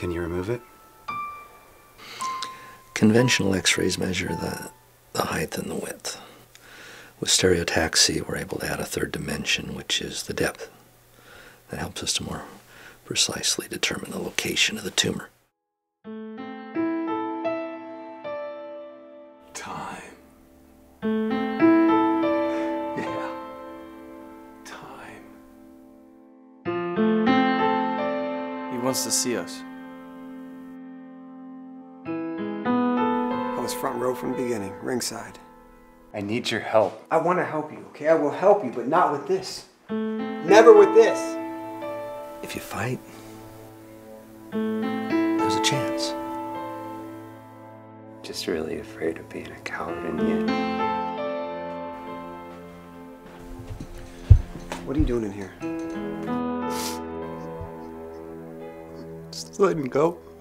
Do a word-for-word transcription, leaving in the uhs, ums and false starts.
Can you remove it? Conventional x-rays measure the, the height and the width. With stereotaxy, we're able to add a third dimension, which is the depth. That helps us to more precisely determine the location of the tumor. Time. Yeah. Time. He wants to see us. I was front row from the beginning, ringside. I need your help. I want to help you, okay? I will help you, but not with this. Never with this. If you fight, there's a chance. Just really afraid of being a coward in the end. What are you doing in here? Just letting go.